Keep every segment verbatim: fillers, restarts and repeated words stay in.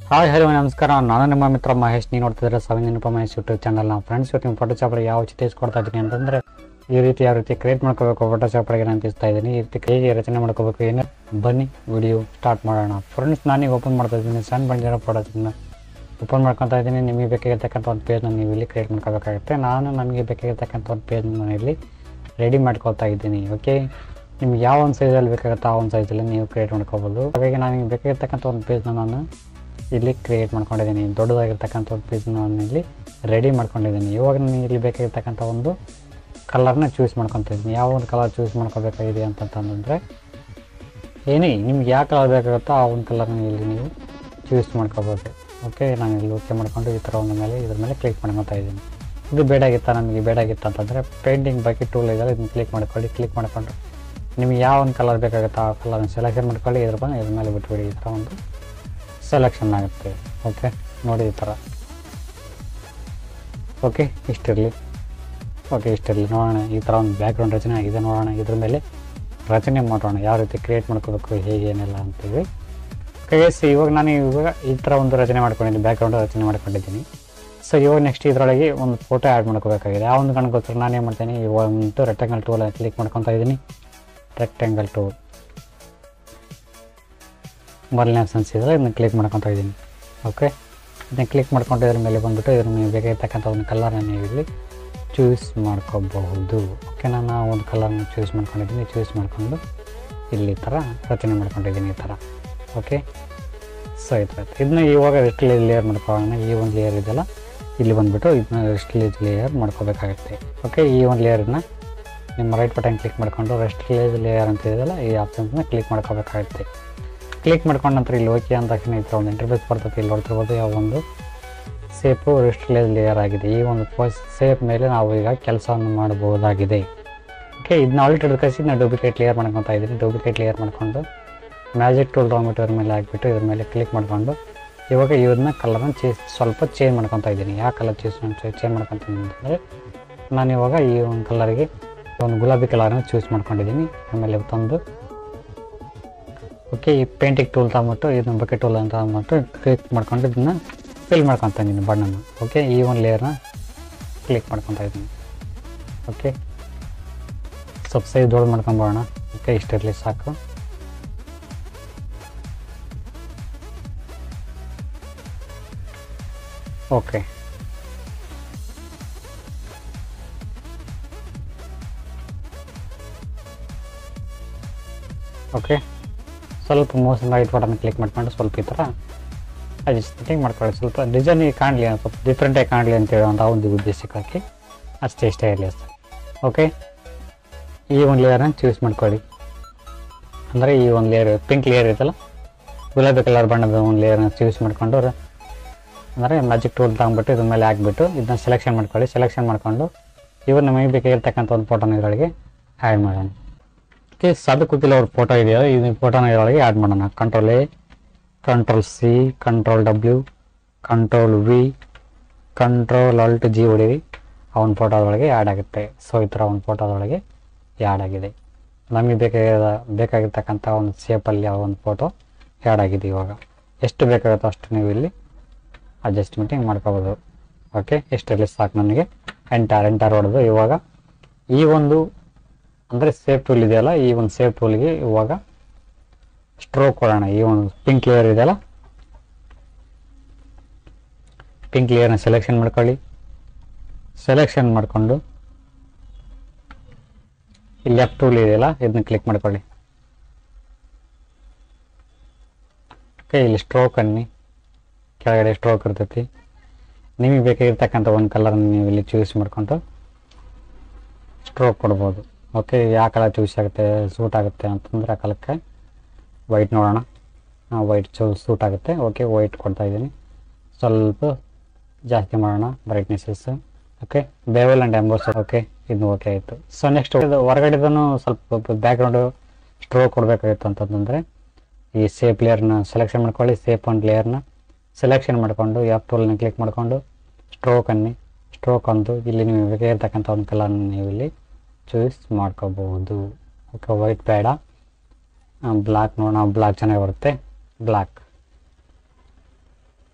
Hi hello ನಮಸ್ಕಾರ. ನಾನು ನಿಮ್ಮ ಮಿತ್ರ ಮಹೇಶ್. ನೀವು ನೋಡ್ತಿದ್ರೆ ಸೆವೆನ್ ಮಹೇಶ್ ಯೂಟ್ಯೂಬ್ ಚಾನಲ್. ನಾವು ಫ್ರೆಂಡ್ಸ್ ಇವತ್ತು ಫೋಟೋಶಾಪ್ ಯಾವ ಚಿತ್ರ ಕೊಡ್ತಾ ಇದ್ದೀನಿ ಅಂತಂದರೆ ಈ ರೀತಿ ಯಾವ ರೀತಿ ಕ್ರಿಯೇಟ್ ಮಾಡ್ಕೋಬೇಕು ಫೋಟೋಶಾಪ್ಗೆ ನಾನು ತಿಳಿಸ್ತಾ ಇದ್ದೀನಿ. ಈ ರೀತಿ ಹೇಗೆ ರಚನೆ ಮಾಡ್ಕೋಬೇಕು ಏನು ಬನ್ನಿ ವಿಡಿಯೋ ಸ್ಟಾರ್ಟ್ ಮಾಡೋಣ. ಫ್ರೆಂಡ್ಸ್ ನಾನೀಗ ಓಪನ್ ಮಾಡ್ತಾ ಇದ್ದೀನಿ ಸಣ್ಣ ಬಂದಿರೋ ಫೋಟೋಸನ್ನ ಓಪನ್ ಮಾಡ್ಕೊತಾ ಇದ್ದೀನಿ. ನಿಮಗೆ ಬೇಕಾಗಿರ್ತಕ್ಕಂಥ ಒಂದು ಪೇಜ್ನ ನೀವು ಇಲ್ಲಿ ಕ್ರಿಯೇಟ್ ಮಾಡ್ಕೋಬೇಕಾಗುತ್ತೆ. ನಾನು ನಮಗೆ ಬೇಕಾಗಿರ್ತಕ್ಕಂಥ ಒಂದು ಪೇಜ್ನ ನಾನು ಇಲ್ಲಿ ರೆಡಿ ಮಾಡ್ಕೊಳ್ತಾ ಇದ್ದೀನಿ. ಓಕೆ, ನಿಮ್ಗೆ ಯಾವ ಒಂದು ಸೈಜಲ್ಲಿ ಬೇಕಾಗುತ್ತೋ ಆ ಒಂದು ಸೈಜಲ್ಲಿ ನೀವು ಕ್ರಿಯೇಟ್ ಮಾಡ್ಕೋಬೋದು. ಹಾಗಾಗಿ ನನಗೆ ಬೇಕಾಗಿರ್ತಕ್ಕಂಥ ಒಂದು ಪೇಜ್ನ ನಾನು ಇಲ್ಲಿ ಕ್ರಿಯೇಟ್ ಮಾಡ್ಕೊಂಡಿದ್ದೀನಿ. ದೊಡ್ಡದಾಗಿರ್ತಕ್ಕಂಥ ಒಂದು ಪೇಜ್ನ ನಾನು ಇಲ್ಲಿ ರೆಡಿ ಮಾಡ್ಕೊಂಡಿದ್ದೀನಿ. ಇವಾಗ ನನಗೆ ಇಲ್ಲಿ ಬೇಕಾಗಿರ್ತಕ್ಕಂಥ ಒಂದು ಕಲರ್ನ ಚೂಸ್ ಮಾಡ್ಕೊತಾ ಇದ್ದೀನಿ. ಯಾವ ಒಂದು ಕಲರ್ ಚೂಸ್ ಮಾಡ್ಕೋಬೇಕಾಗಿದೆ ಅಂತಂತಂದರೆ ಏನೇ ನಿಮ್ಗೆ ಯಾವ ಕಲರ್ ಬೇಕಾಗುತ್ತೋ ಆ ಒಂದು ಕಲರ್ನ ಇಲ್ಲಿ ನೀವು ಚೂಸ್ ಮಾಡ್ಕೋಬೋದು. ಓಕೆ, ನಾನು ಇಲ್ಲಿ ಓಕೆ ಮಾಡ್ಕೊಂಡು ಈ ಥರ ಒಂದು ಮೇಲೆ ಇದ್ರ ಮೇಲೆ ಕ್ಲಿಕ್ ಮಾಡ್ಕೊತಾ ಇದ್ದೀನಿ. ಇದು ಬೇಡಾಗಿತ್ತಾ ನಮಗೆ ಬೇಡಾಗಿತ್ತು ಅಂತಂದರೆ ಪೇಂಟಿಂಗ್ ಬಕೆಟ್ ಟೂಲ್ ಇದೆ, ಇದನ್ನು ಕ್ಲಿಕ್ ಮಾಡ್ಕೊಳ್ಳಿ. ಕ್ಲಿಕ್ ಮಾಡಿಕೊಂಡು ನಿಮಗೆ ಯಾವ ಒಂದು ಕಲರ್ ಬೇಕಾಗುತ್ತೋ ಆ ಕಲರ್ನ ಸೆಲೆಕ್ಷನ್ ಮಾಡ್ಕೊಳ್ಳಿ. ಇದ್ರ ಬಂದು ಇದ್ರ ಮೇಲೆ ಬಿಟ್ಬಿಡಿ. ಈ ಥರ ಒಂದು ಸೆಲೆಕ್ಷನ್ ಆಗುತ್ತೆ. ಓಕೆ, ನೋಡಿ ಈ ಥರ. ಓಕೆ, ಇಷ್ಟಿರಲಿ. ಓಕೆ, ಇಷ್ಟಿರಲಿ. ನೋಡೋಣ ಈ ಥರ ಒಂದು ಬ್ಯಾಕ್ಗ್ರೌಂಡ್ ರಚನೆ ಆಗಿದೆ. ನೋಡೋಣ ಇದ್ರ ಮೇಲೆ ರಚನೆ ಮಾಡೋಣ, ಯಾವ ರೀತಿ ಕ್ರಿಯೇಟ್ ಮಾಡ್ಕೋಬೇಕು ಹೇಗೆ ಏನೆಲ್ಲ ಅಂತೇಳಿ. ಓಕೆ, ಸೊ ಇವಾಗ ನಾನು ಇವಾಗ ಈ ಥರ ಒಂದು ರಚನೆ ಮಾಡ್ಕೊಂಡಿದ್ದೀನಿ, ಬ್ಯಾಕ್ಗ್ರೌಂಡ್ ರಚನೆ ಮಾಡ್ಕೊಂಡಿದ್ದೀನಿ. ಸೊ ಇವಾಗ ನೆಕ್ಸ್ಟ್ ಇದರೊಳಗೆ ಒಂದು ಫೋಟೋ ಆ್ಯಡ್ ಮಾಡ್ಕೋಬೇಕಾಗಿದೆ. ಆ ಒಂದು ಕಣ್ಗೋಸ್ಕರ ನಾನು ಏನು ಮಾಡ್ತೀನಿ, ಇವಾಗ ಒಂದು ರೆಕ್ಟಾಂಗಲ್ ಟೂಲ್ ಕ್ಲಿಕ್ ಮಾಡ್ಕೊತಾ ಇದ್ದೀನಿ. ರೆಕ್ಟಾಂಗಲ್ ಟೂಲ್ ಮೊದಲನೇ ಆಪ್ಷನ್ಸ್ ಇದ್ದರೆ ಇದನ್ನು ಕ್ಲಿಕ್ ಮಾಡ್ಕೊತಾ ಇದ್ದೀನಿ. ಓಕೆ, ಇದನ್ನ ಕ್ಲಿಕ್ ಮಾಡ್ಕೊಂಡು ಇದ್ರ ಮೇಲೆ ಬಂದುಬಿಟ್ಟು ಇದ್ರ ಮೇಲೆ ಬೇಕಾಗಿರ್ತಕ್ಕಂಥ ಒಂದು ಕಲರ್ನ ನೀವು ಇಲ್ಲಿ ಚೂಸ್ ಮಾಡ್ಕೋಬಹುದು. ಓಕೆ, ನಾನು ಒಂದು ಕಲರ್ನ ಚೂಸ್ ಮಾಡ್ಕೊಂಡಿದ್ದೀನಿ. ಚೂಸ್ ಮಾಡಿಕೊಂಡು ಇಲ್ಲಿ ಥರ ರಚನೆ ಮಾಡ್ಕೊಂಡಿದ್ದೀನಿ ಈ ಥರ. ಓಕೆ, ಸೊ ಈ ಥರ ಇದನ್ನ ಇವಾಗ ರೆಸ್ಟ್ ಲೇಯರ್ ಮಾಡ್ಕೊಳ್ಳೋಣ. ಈ ಒಂದು ಲೇಯರ್ ಇದೆಲ್ಲ ಇಲ್ಲಿ ಬಂದುಬಿಟ್ಟು ಇದನ್ನ ರೆಸ್ಟ್ ಲೇಯರ್ ಮಾಡ್ಕೋಬೇಕಾಗುತ್ತೆ. ಓಕೆ, ಈ ಒಂದು ಲೇಯರ್ನ ನಿಮ್ಮ ರೈಟ್ ಬಟನ್ ಕ್ಲಿಕ್ ಮಾಡಿಕೊಂಡು ರೆಸ್ಟ್ ಲೇಯರ್ ಅಂತ ಇದೆಯಲ್ಲ ಈ ಆಪ್ಷನ್ಸ್ನ ಕ್ಲಿಕ್ ಮಾಡ್ಕೋಬೇಕಾಗುತ್ತೆ. ಕ್ಲಿಕ್ ಮಾಡ್ಕೊಂಡು ನಂತರ ಇಲ್ಲಿ ಓಕೆ ಅಂದ ತಕ್ಷಣ ಈ ಥರ ಒಂದು ಇಂಟರ್ಫೇಸ್ ಬರ್ತದೆ. ಇಲ್ಲಿ ನೋಡ್ತಿರ್ಬೋದು ಯಾವ ಒಂದು ಸೇಪು ರೆಸ್ಟ್ ಲೇಯರ್ ಆಗಿದೆ. ಈ ಒಂದು ಸೇಪ್ ಮೇಲೆ ನಾವು ಈಗ ಕೆಲಸವನ್ನು ಮಾಡಬಹುದಾಗಿದೆ. ಓಕೆ, ಇದನ್ನ ಆಲ್ಟ್ ಹಿಡಿದು ಕಳಿಸಿ ನಾನು ಡೂಪ್ಲಿಕೇಟ್ ಲೇಯರ್ ಮಾಡ್ಕೊತಾ ಇದ್ದೀನಿ. ಡೂಪ್ಲಿಕೇಟ್ ಲೇಯರ್ ಮಾಡ್ಕೊಂಡು ಮ್ಯಾಜಿಕ್ ಟೂಲ್ ತೊಗೊಂಡ್ಬಿಟ್ಟು ಇದ್ರ ಮೇಲೆ ಹಾಕ್ಬಿಟ್ಟು ಇದ್ರ ಮೇಲೆ ಕ್ಲಿಕ್ ಮಾಡಿಕೊಂಡು ಇವಾಗ ಇವನ್ನ ಕಲರ್ನ ಚೇಂಜ್ ಸ್ವಲ್ಪ ಚೇಂಜ್ ಮಾಡ್ಕೊತಾ ಇದ್ದೀನಿ. ಯಾವ ಕಲರ್ ಚೇಂಜ್ ಚೇಂಜ್ ಮಾಡ್ಕೊತೀನಿ ಅಂತಂದರೆ ನಾನು ಇವಾಗ ಈ ಒಂದು ಕಲರ್ಗೆ ಒಂದು ಗುಲಾಬಿ ಕಲರ್ನ ಚೂಸ್ ಮಾಡ್ಕೊಂಡಿದ್ದೀನಿ. ಆಮೇಲೆ ತಂದು ಓಕೆ, ಈ ಪೇಂಟಿಂಗ್ ಟೂಲ್ ತಗೊಂಬಿಟ್ಟು ಇದನ್ನ ಬಕೆಟ್ ಟೂಲ್ ಅಂತ ಅಂದ್ಬಿಟ್ಟು ಕ್ಲಿಕ್ ಮಾಡ್ಕೊಂಡು ಇದನ್ನ ಫಿಲ್ ಮಾಡ್ಕೊತಾ ಇದ್ದೀನಿ ಬಣ್ಣನ. ಓಕೆ, ಈ ಒಂದು ಲೇಯರ್ನ ಕ್ಲಿಕ್ ಮಾಡ್ಕೊತಾ ಇದ್ದೀನಿ. ಓಕೆ, ಸ್ವಲ್ಪ ಸೈಜ್ ದೊಡ್ಡ ಮಾಡ್ಕೊಂಬೋಣ. ಓಕೆ, ಇಷ್ಟಿರಲಿ ಸಾಕು. ಓಕೆ, ಓಕೆ, ಸ್ವಲ್ಪ ಮೋಷನ್ ರೈಟ್ ಬಟನ್ ಕ್ಲಿಕ್ ಮಾಡ್ಕೊಂಡು ಸ್ವಲ್ಪ ಈ ಥರ ಅಡ್ಜಸ್ಟಿಂಗ್ ಮಾಡ್ಕೊಳ್ಳಿ. ಸ್ವಲ್ಪ ಡಿಸೈನಿಗೆ ಕಾಣಲಿ, ಸ್ವಲ್ಪ ಡಿಫ್ರೆಂಟಾಗಿ ಕಾಣಲಿ ಅಂತೇಳಿ ಒಂದು ಆ ಒಂದು ಉದ್ದೇಶಕ್ಕಾಗಿ ಅಷ್ಟೇ ಇಷ್ಟೇ ಇರಲಿ ಅಷ್ಟೇ. ಓಕೆ, ಈ ಒಂದು ಲೇಯರ್ನ ಚೂಸ್ ಮಾಡ್ಕೊಳ್ಳಿ. ಅಂದರೆ ಈ ಒಂದು ಲೇಯರ್ ಪಿಂಕ್ ಲೇಯರ್ ಇರುತ್ತಲ್ಲ, ಗುಲಾಬಿ ಕಲರ್ ಬಣ್ಣದ ಒಂದು ಲೇಯರ್ನ ಚೂಸ್ ಮಾಡ್ಕೊಂಡು ಅಂದರೆ ಮ್ಯಾಜಿಕ್ ಟೂಲ್ ತಗೊಂಡ್ಬಿಟ್ಟು ಇದ್ರ ಮೇಲೆ ಹಾಕ್ಬಿಟ್ಟು ಇದನ್ನ ಸೆಲೆಕ್ಷನ್ ಮಾಡ್ಕೊಳ್ಳಿ. ಸೆಲೆಕ್ಷನ್ ಮಾಡಿಕೊಂಡು ಇವಾಗ ನಮಗೆ ಬೇಕಾಗಿರ್ತಕ್ಕಂಥ ಒಂದು ಫೋಟೋನ ಇದರೊಳಗೆ ಆ್ಯಡ್ ಮಾಡೋಣ. ಓಕೆ, ಸಾಧು ಕೂತಿಲ್ಲ ಅವ್ರ ಫೋಟೋ ಇದೆಯಲ್ಲ, ಇದು ಫೋಟೋನ ಇದರೊಳಗೆ ಆ್ಯಡ್ ಮಾಡೋಣ. Control A, control C, control W, control V, control alt G ಹೊಡೀರಿ. ಆ ಒಂದು ಫೋಟೋದೊಳಗೆ ಆ್ಯಡ್ ಆಗುತ್ತೆ. ಸೊ ಈ ಥರ ಒಂದು ಫೋಟೋದೊಳಗೆ ಆ್ಯಡ್ ಆಗಿದೆ. ನಮಗೆ ಬೇಕಾಗಿರೋ ಬೇಕಾಗಿರ್ತಕ್ಕಂಥ ಒಂದು ಶೇಪಲ್ಲಿ ಆ ಒಂದು ಫೋಟೋ ಆ್ಯಡ್ ಆಗಿದೆ. ಇವಾಗ ಎಷ್ಟು ಬೇಕಾಗುತ್ತೋ ಅಷ್ಟು ನೀವು ಇಲ್ಲಿ ಅಡ್ಜಸ್ಟ್ಮೆಂಟಿಂಗ್ ಮಾಡ್ಕೋಬೋದು. ಓಕೆ, ಎಷ್ಟರಲ್ಲಿ ಸಾಕು ನನಗೆ. ಎಂಟಾರ್ ಎಂಟಾರ್ ಹೊಡೆದು ಇವಾಗ ಈ ಒಂದು ಅಂದರೆ ಸೇಫ್ ಟೂಲ್ ಇದೆಯಲ್ಲ, ಈ ಒಂದು ಸೇಫ್ ಟೂಲ್ಗೆ ಇವಾಗ ಸ್ಟ್ರೋಕ್ ಕೊಡೋಣ. ಈ ಒಂದು ಪಿಂಕ್ ಲೇಯರ್ ಇದೆಯಲ್ಲ, ಪಿಂಕ್ ಲೇಯರ್ನ ಸೆಲೆಕ್ಷನ್ ಮಾಡ್ಕೊಳ್ಳಿ. ಸೆಲೆಕ್ಷನ್ ಮಾಡಿಕೊಂಡು ಇಲ್ಲಿ ಲೆಫ್ಟ್ ಟೂಲ್ ಇದೆಯಲ್ಲ ಇದನ್ನ ಕ್ಲಿಕ್ ಮಾಡ್ಕೊಳ್ಳಿ. ಓಕೆ, ಇಲ್ಲಿ ಸ್ಟ್ರೋಕ್ ಅನ್ನಿ, ಕೆಳಗಡೆ ಸ್ಟ್ರೋಕ್ ಇರ್ತೈತಿ. ನಿಮಗೆ ಬೇಕಾಗಿರ್ತಕ್ಕಂಥ ಒಂದು ಕಲರ್ನ ನೀವು ಇಲ್ಲಿ ಚೂಸ್ ಮಾಡ್ಕೊಂಡು ಸ್ಟ್ರೋಕ್ ಕೊಡ್ಬೋದು. ಓಕೆ, ಯಾವ ಕಲರ್ ಚೂಸ್ ಆಗುತ್ತೆ ಸೂಟ್ ಆಗುತ್ತೆ ಅಂತಂದರೆ ಆ ಕಲಕ್ಕೆ ವೈಟ್ ನೋಡೋಣ. ವೈಟ್ ಚೂ ಸೂಟ್ ಆಗುತ್ತೆ. ಓಕೆ, ವೈಟ್ ಕೊಡ್ತಾ ಇದ್ದೀನಿ. ಸ್ವಲ್ಪ ಜಾಸ್ತಿ ಮಾಡೋಣ brightnesses. Okay, bevel and emboss. Okay, ಇದು ಓಕೆ ಆಯಿತು. ಸೊ ನೆಕ್ಸ್ಟ್ ಹೊರಗಡೆದೂ ಸ್ವಲ್ಪ ಬ್ಯಾಕ್ಗ್ರೌಂಡು ಸ್ಟ್ರೋಕ್ ಕೊಡಬೇಕಾಗಿತ್ತು ಅಂತಂದರೆ ಈ ಸೇಪ್ ಲೇಯರ್ನ ಸೆಲೆಕ್ಷನ್ ಮಾಡ್ಕೊಳ್ಳಿ. ಸೇಪ್ ಒಂದು ಲೇಯರ್ನ ಸೆಲೆಕ್ಷನ್ ಮಾಡಿಕೊಂಡು ಎಫ್ ಟೂಲ್ನ ಕ್ಲಿಕ್ ಮಾಡಿಕೊಂಡು ಸ್ಟ್ರೋಕ್ ಅನ್ನಿ. ಸ್ಟ್ರೋಕ್ ಅಂದು ಇಲ್ಲಿ ನೀವು ಬೇಕಾಗಿರ್ತಕ್ಕಂಥ ಒಂದು ಕಲರ್ನ ನೀವು ಇಲ್ಲಿ ಚೂಸ್ ಮಾಡ್ಕೋಬಹುದು. ಓಕೆ, ವೈಟ್ ಬೇಡ, ಬ್ಲಾಕ್ ನೋಡೋಣ. ಬ್ಲಾಕ್ ಚೆನ್ನಾಗಿ ಬರುತ್ತೆ. Black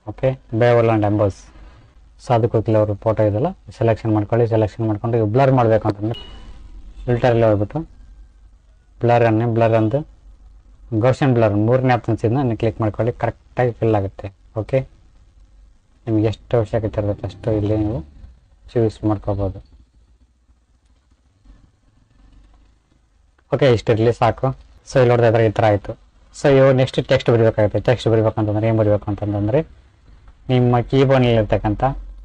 okay bevel and emboss Sadhu Kokila ಅವರು ಫೋಟೋ ಇದೆಲ್ಲ ಸೆಲೆಕ್ಷನ್ ಮಾಡ್ಕೊಳ್ಳಿ. ಸೆಲೆಕ್ಷನ್ ಮಾಡ್ಕೊಂಡು ಈಗ ಬ್ಲರ್ ಮಾಡಬೇಕು ಅಂತಂದರೆ ಫಿಲ್ಟರಲ್ಲಿ ಹೋಗ್ಬಿಟ್ಟು ಬ್ಲರ್ ಅನ್ನೇ ಬ್ಲರ್ ಅಂದು ಗೌಷನ್ ಬ್ಲರ್ ಮೂರನೇ ಆಪ್ಷನ್ಸ್ ಇದನ್ನ ಕ್ಲಿಕ್ ಮಾಡ್ಕೊಳ್ಳಿ. ಕರೆಕ್ಟಾಗಿ ಫಿಲ್ ಆಗುತ್ತೆ. ಓಕೆ ನಿಮ್ಗೆ ಎಷ್ಟು ಅವಶ್ಯಕತೆ ಇರುತ್ತೆ ಅಷ್ಟು ಇಲ್ಲಿ ನೀವು ಚೂಸ್ ಮಾಡ್ಕೋಬೋದು. ಓಕೆ ಇಷ್ಟಿರಲಿ ಸಾಕು. ಸೊ ಇಲ್ಲಿ ನೋಡಿದ್ರೆ ಈ ಥರ ಆಯಿತು. ಸೊ ಇವಾಗ ನೆಕ್ಸ್ಟ್ ಟೆಕ್ಸ್ಟ್ ಬರೀಬೇಕಾಗುತ್ತೆ. ಟೆಕ್ಸ್ಟ್ ಬರೀಬೇಕಂತಂದ್ರೆ ಏನು ಬರೀಬೇಕು ಅಂತಂದರೆ ನಿಮ್ಮ ಕೀಬೋರ್ಡ್ನಲ್ಲಿರ್ತಕ್ಕಂಥ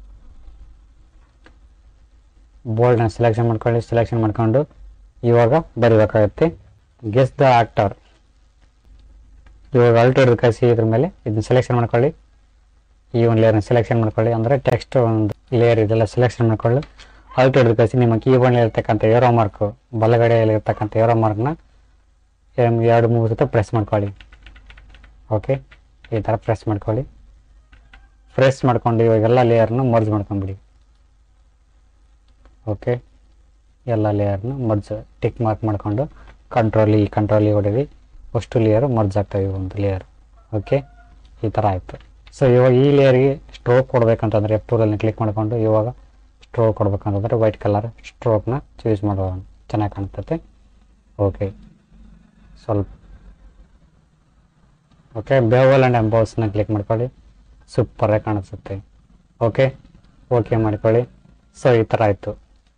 ಬೋಲ್ಡ್ನ ಸೆಲೆಕ್ಷನ್ ಮಾಡ್ಕೊಳ್ಳಿ. ಸೆಲೆಕ್ಷನ್ ಮಾಡ್ಕೊಂಡು ಇವಾಗ ಬರೀಬೇಕಾಗುತ್ತೆ ಗೆಸ್ ದ ಆಕ್ಟರ್. ಇವಾಗ ಅಲ್ಟ್ ಹಿಡಿದು ಕಳಿಸಿ ಇದ್ರ ಮೇಲೆ ಇದನ್ನ ಸೆಲೆಕ್ಷನ್ ಮಾಡ್ಕೊಳ್ಳಿ. ಈ ಒಂದು ಲೇಯರ್ನ ಸೆಲೆಕ್ಷನ್ ಮಾಡ್ಕೊಳ್ಳಿ. ಅಂದರೆ ಟೆಕ್ಸ್ಟ್ ಒಂದು ಲೇಯರ್ ಇದೆಲ್ಲ ಸೆಲೆಕ್ಷನ್ ಮಾಡ್ಕೊಳ್ಳಿ. ಅಲ್ಟ್ ಹಿಡಿದು ಕಳಿಸಿ ನಿಮ್ಮ ಕೀಬೋರ್ಡ್ನಲ್ಲಿ ಇರ್ತಕ್ಕಂಥ ಏರೋ ಮಾರ್ಕು ಬಲಗಡೆಯಲ್ಲಿರ್ತಕ್ಕಂಥ ಏರೋ ಮಾರ್ಕ್ನ ಎರಡು ಮೂರು ಜೊತೆ ಪ್ರೆಸ್ ಮಾಡ್ಕೊಳ್ಳಿ. ಓಕೆ ಈ ಥರ ಪ್ರೆಸ್ ಮಾಡ್ಕೊಳ್ಳಿ. ಪ್ರೆಸ್ ಮಾಡ್ಕೊಂಡು ಇವಾಗೆಲ್ಲ ಲೇಯರ್ನ ಮರ್ಜ್ ಮಾಡ್ಕೊಂಬಿಡಿ. ಓಕೆ ಎಲ್ಲ ಲೇಯರ್ನ ಮರ್ಜ್ ಟಿಕ್ ಮಾರ್ಕ್ ಮಾಡಿಕೊಂಡು ಕಂಟ್ರೋಲ್ ಈ ಕಂಟ್ರೋಲ್ ಹೊಡೀರಿ. ಅಷ್ಟು ಲೇಯರು ಮರ್ಜ್ ಆಗ್ತವೆ ಒಂದು ಲೇಯರ್. ಓಕೆ ಈ ಥರ ಆಯಿತು. ಸೊ ಇವಾಗ ಈ ಲೇಯರ್ಗೆ ಸ್ಟ್ರೋಕ್ ಕೊಡಬೇಕಂತಂದರೆ ಎಫ್ ಟೂಲಲ್ಲಿ ಕ್ಲಿಕ್ ಮಾಡಿಕೊಂಡು ಇವಾಗ ಸ್ಟ್ರೋಕ್ ಕೊಡ್ಬೇಕಂತಂದರೆ ವೈಟ್ ಕಲರ್ ಸ್ಟ್ರೋಕ್ನ ಚೂಸ್ ಮಾಡೋಣ. ಚೆನ್ನಾಗಿ ಕಾಣ್ತೈತೆ. ಓಕೆ ಸ್ವಲ್ಪ ಓಕೆ ಬೇವಲ್ ಆ್ಯಂಡ್ ಎಂಬೋಸ್ನ ಕ್ಲಿಕ್ ಮಾಡ್ಕೊಳ್ಳಿ. ಸೂಪರಾಗಿ ಕಾಣಿಸುತ್ತೆ. ಓಕೆ ಓಕೆ ಮಾಡ್ಕೊಳ್ಳಿ. ಸೊ ಈ ಥರ ಆಯಿತು.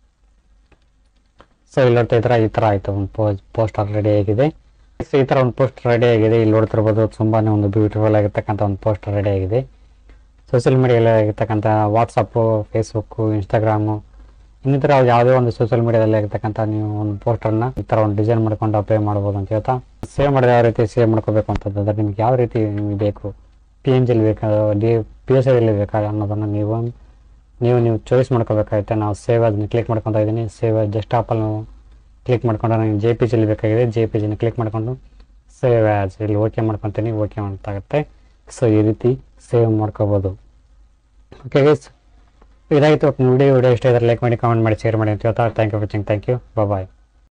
ಸೊ ಇಲ್ಲಿ ನೋಡ್ತಾ ಇದ್ರೆ ಈ ಥರ ಆಯಿತು. ಒಂದು ಪೋಸ್ ಪೋಸ್ಟರ್ ರೆಡಿ ಆಗಿದೆ. ಸೊ ಈ ಥರ ಒಂದು ಪೋಸ್ಟರ್ ರೆಡಿ ಆಗಿದೆ. ಇಲ್ಲಿ ನೋಡ್ತಿರ್ಬೋದು ತುಂಬಾ ಒಂದು ಬ್ಯೂಟಿಫುಲ್ ಆಗಿರ್ತಕ್ಕಂಥ ಒಂದು ಪೋಸ್ಟರ್ ರೆಡಿ ಆಗಿದೆ. ಸೋಷಿಯಲ್ ಮೀಡಿಯಲ್ಲಿ ಆಗಿರ್ತಕ್ಕಂಥ ವಾಟ್ಸಪ್ಪು, ಫೇಸ್ಬುಕ್ಕು, ಇನ್ಸ್ಟಾಗ್ರಾಮು ಇನ್ನಿತರ ಯಾವುದೇ ಒಂದು ಸೋಷಿಯಲ್ ಮೀಡಿಯಾದಲ್ಲಿ ಆಗಿರ್ತಕ್ಕಂಥ ನೀವು ಒಂದು ಪೋಸ್ಟರ್ನ ಈ ಥರ ಒಂದು ಡಿಸೈನ್ ಮಾಡ್ಕೊಂಡು ಅಪ್ಲೈ ಮಾಡ್ಬೋದು ಅಂತ ಹೇಳ್ತಾ ಸೇವ್ ಮಾಡಿದ ಯಾವ ರೀತಿ ಸೇವ್ ಮಾಡ್ಕೋಬೇಕು ಅಂತಂದ್ರೆ ನಿಮ್ಗೆ ಯಾವ ರೀತಿ ನಿಮಗೆ ಬೇಕು, ಪಿ ಎನ್ ಜಿಲಿ ಬೇಕಾ, ಡಿ ಪಿ ಎಸ್ ಐಲಿ ಬೇಕಾ ಅನ್ನೋದನ್ನು ನೀವು ನೀವು ನೀವು ಚಾಯ್ಸ್ ಮಾಡ್ಕೋಬೇಕಾಗುತ್ತೆ. ನಾವು ಸೇವ್ ಅದನ್ನ ಕ್ಲಿಕ್ ಮಾಡ್ಕೊತಾ ಇದ್ದೀನಿ. ಸೇವ್ ಜಸ್ಟ್ ಆಪಲ್ಲಿ ನಾವು ಕ್ಲಿಕ್ ಮಾಡ್ಕೊಂಡು ನನಗೆ ಜೆ ಪಿ ಜಿಲಿ ಬೇಕಾಗಿದೆ. ಜೆ ಪಿ ಜಿನ ಕ್ಲಿಕ್ ಮಾಡಿಕೊಂಡು ಸೇವ್ ಆ್ಯಸ್ ಇಲ್ಲಿ ಓಕೆ ಮಾಡ್ಕೊತೀನಿ. ಓಕೆ ಮಾಡ್ತಾಗುತ್ತೆ. ಸೊ ಈ ರೀತಿ ಸೇವ್ ಮಾಡ್ಕೋಬೋದು. ಓಕೆ ಗೈಸ್ ಇದಾಯಿತು ವಿಡಿಯೋ ವಿಡಿಯೋ ಇಷ್ಟ ಇದ್ರೆ ಲೈಕ್ ಮಾಡಿ, ಕಾಮೆಂಟ್ ಮಾಡಿ, ಶೇರ್ ಮಾಡಿ ಅಂತ ಹೇಳ್ತಾ thank you for watching. Thank you. Bye.